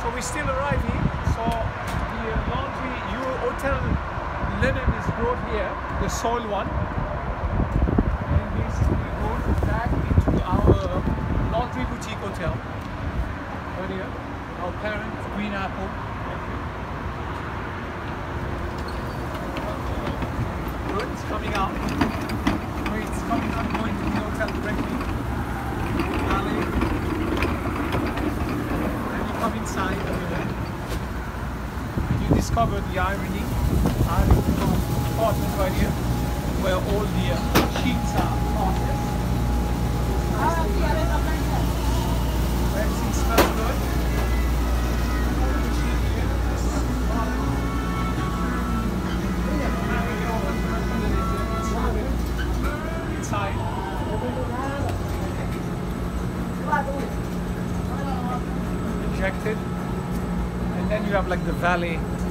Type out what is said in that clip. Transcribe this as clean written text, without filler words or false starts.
So we still arrive here. So the laundry, your hotel linen is brought here, the soil one. And basically we go back into our laundry boutique hotel. Right here, our parent, Green Apple. Good, it's coming out. Wait, it's coming out, going to the hotel directly. Alley. And you come inside over there. You discover the irony apartment right here, where all the sheets are processed. Everything smells good. Inside. Injected. And then you have like the valet